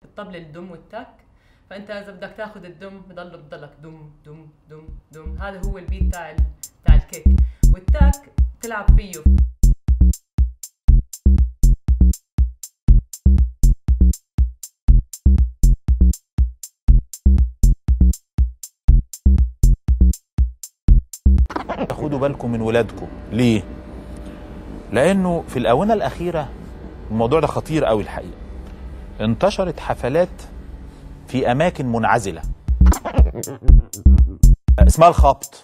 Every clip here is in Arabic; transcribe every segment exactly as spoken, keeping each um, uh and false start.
بالطبل الدم والتك. فانت اذا بدك تاخذ الدم بضل بضلك دم دم دم دم، هذا هو البيت تاع تاع الكيك. والتك تلعب فيه. خدوا بالكم من ولادكم. ليه؟ لانه في الاونه الاخيره الموضوع ده خطير قوي الحقيقه. انتشرت حفلات في اماكن منعزله اسمها الخبط.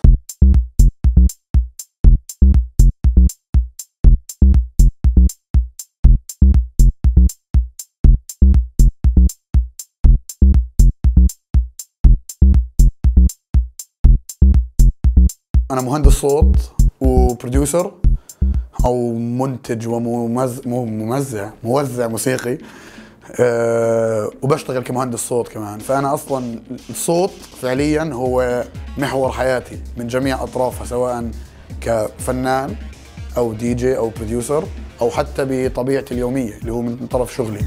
أنا مهندس صوت وبروديوسر أو منتج وموزع موزع موسيقي، أه وبشتغل كمهندس صوت كمان. فأنا أصلا الصوت فعليا هو محور حياتي من جميع أطرافها، سواء كفنان أو دي جي أو بروديوسر أو حتى بطبيعتي اليومية اللي هو من طرف شغلي.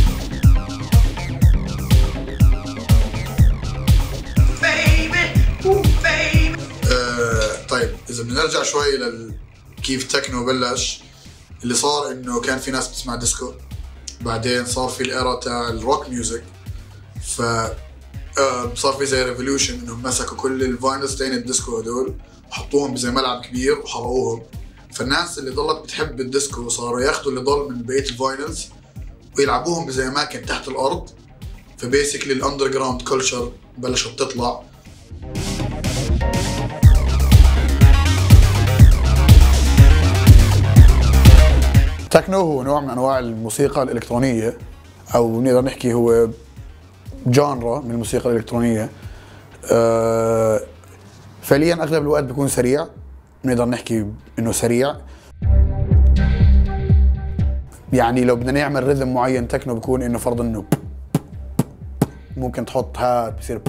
طيب إذا بنرجع شوي لل كيف التكنو بلش، اللي صار إنه كان في ناس بتسمع ديسكو، بعدين صار في الإيرا تاع الروك ميوزك، ف صار في زي ريفولوشن إنهم مسكوا كل الفاينلز تاعين الديسكو هدول وحطوهم بزي ملعب كبير وحرقوهم. فالناس اللي ضلت بتحب الديسكو صاروا ياخذوا اللي ضل من بقية الفاينلز ويلعبوهم بزي أماكن تحت الأرض. فبيسكلي الأندر جراوند كلتشر بلشت تطلع. التكنو هو نوع من انواع الموسيقى الالكترونيه، او نقدر نحكي هو جانرا من الموسيقى الالكترونيه. أه فعليا اغلب الوقت بيكون سريع، نقدر نحكي انه سريع. يعني لو بدنا نعمل ريذم معين تكنو بيكون انه فرض انه ممكن تحط هاد بصير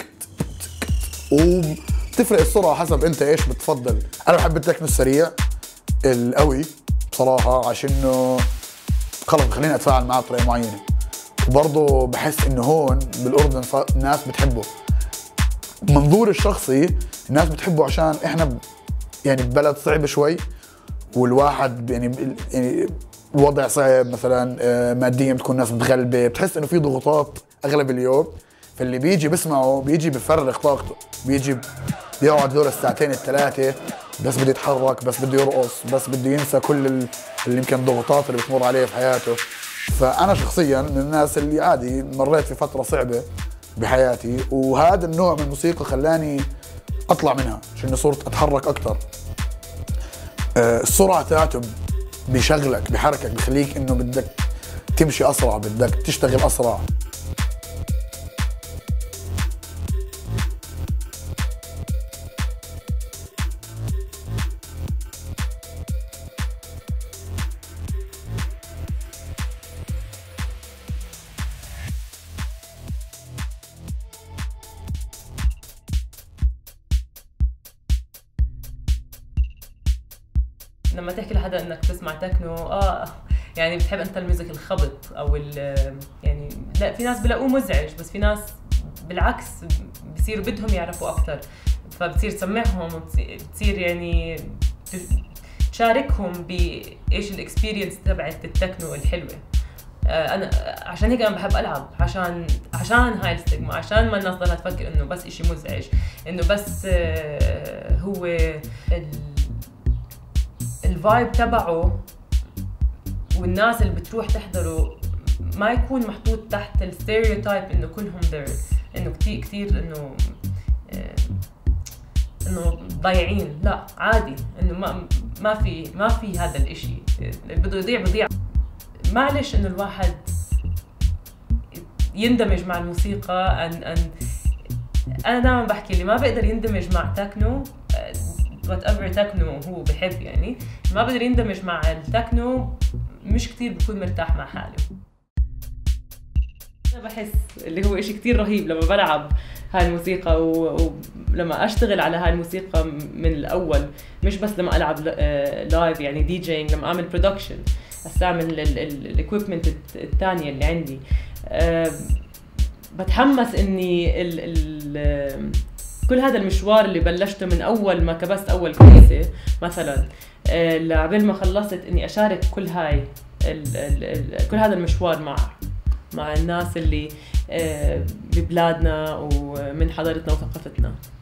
وبتفرق السرعه حسب انت ايش بتفضل. انا بحب التكنو السريع القوي بصراحة، عشان انه خلص بخليني اتفاعل معاه بطريقة معينة. وبرضه بحس انه هون بالاردن الناس بتحبه. منظوري الشخصي الناس بتحبه عشان احنا ب... يعني ببلد صعب شوي، والواحد يعني يعني الوضع صعب، مثلا ماديا بتكون الناس متغلبة، بتحس انه في ضغوطات اغلب اليوم. فاللي بيجي بسمعه بيجي بفرغ طاقته، بيجي بيقعد دول الساعتين الثلاثة بس بده يتحرك، بس بده يرقص، بس بده ينسى كل اللي يمكن ضغوطات اللي بتمر عليه في حياته. فأنا شخصيا من الناس اللي عادي مريت في فترة صعبة بحياتي، وهذا النوع من الموسيقى خلاني أطلع منها عشان صرت أتحرك أكثر. السرعة تاعته بشغلك بحركك بخليك إنه بدك تمشي أسرع، بدك تشتغل أسرع. لما تحكي لحدا انك تسمع تكنو اه يعني بتحب انت الميوزك الخبط او ال يعني لا، في ناس بلاقوه مزعج، بس في ناس بالعكس بصيروا بدهم يعرفوا اكثر، فبتصير تسمعهم وبتصير يعني تشاركهم بايش الاكسبيرينس تبعت التكنو الحلوه. آه انا عشان هيك انا بحب العب، عشان عشان هاي الستيغما، عشان ما الناس ضلها تفكر انه بس اشي مزعج، انه بس آه هو ال الفايب تبعه والناس اللي بتروح تحضره ما يكون محطوط تحت الستيريوتايب انه كلهم ذير، انه كثير كثير انه انه ضايعين. لا عادي، انه ما ما في ما في هذا الاشي، اللي بده يضيع بضيع. معلش انه الواحد يندمج مع الموسيقى. أن أن انا دائما بحكي اللي ما بيقدر يندمج مع تكنو وات ايفر تكنو هو بحب، يعني ما بقدر يندمج مع التكنو مش كتير بكون مرتاح مع حاله. انا بحس اللي هو اشي كتير رهيب لما بلعب هاي الموسيقى ولما اشتغل على هاي الموسيقى من الاول، مش بس لما العب لايف يعني دي جينج، لما اعمل برودكشن استعمل الاكويبمنت الثانيه اللي عندي. أه بتحمس اني ال ال كل هذا المشوار اللي بلشته من اول ما كبست اول كنيسه مثلا أه لعبال ما خلصت اني اشارك كل هاي ال ال ال كل هذا المشوار مع مع الناس اللي أه ببلادنا ومن حضارتنا وثقافتنا.